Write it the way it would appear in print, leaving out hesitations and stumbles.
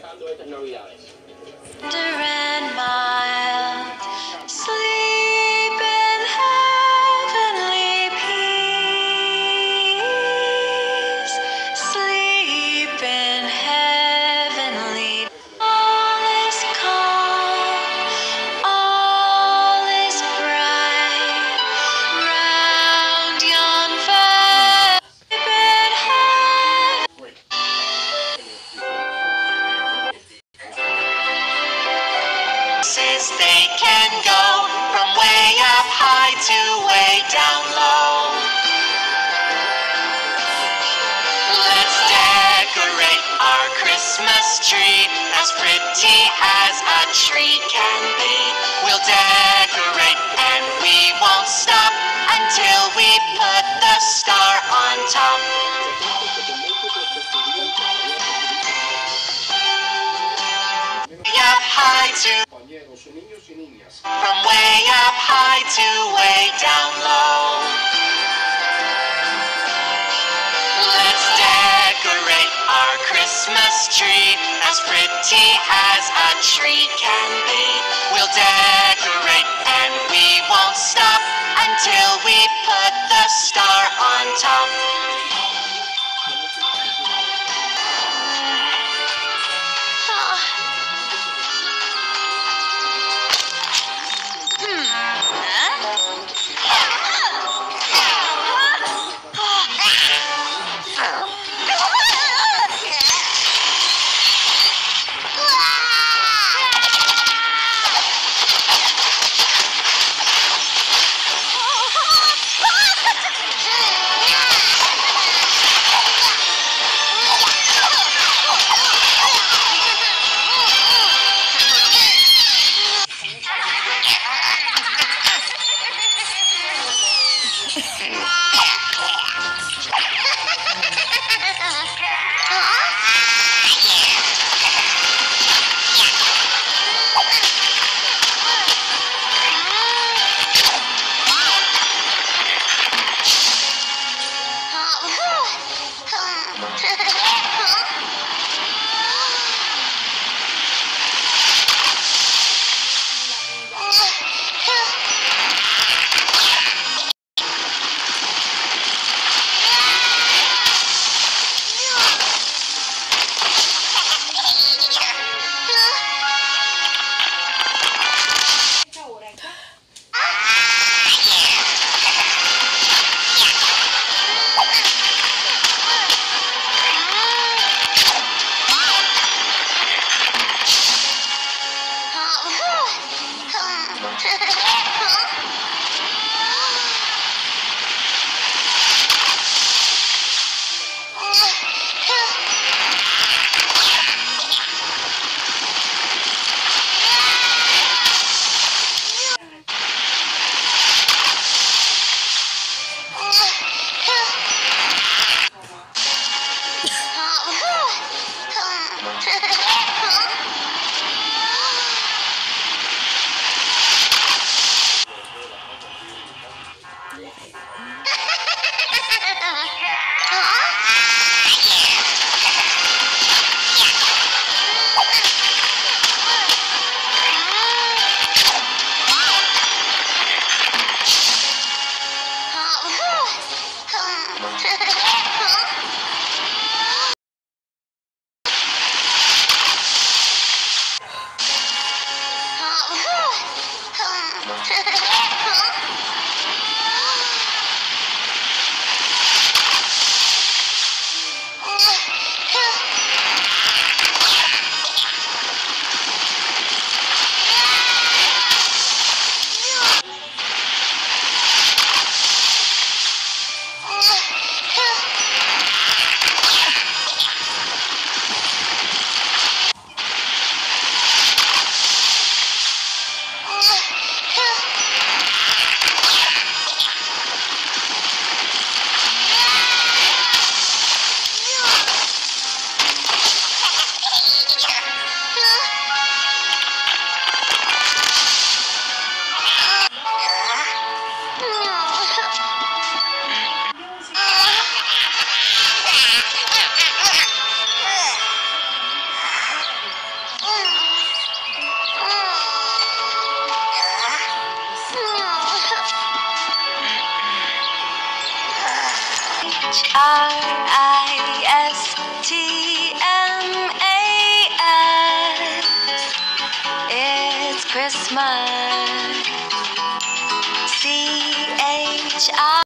Tender and mild, sleep in heavenly peace, sleep in heavenly. All is calm, all is bright, round yon vale, sleep in heaven. They can go from way up high to way down low. Let's decorate our Christmas tree as pretty as a tree can be. We'll decorate and we won't stop until we put the star on top. Way up high to from way up high to way down low. Let's decorate our Christmas tree as pretty as a tree can be. We'll decorate and we won't stop until we put the star on top. Christmas. It's Christmas. CHI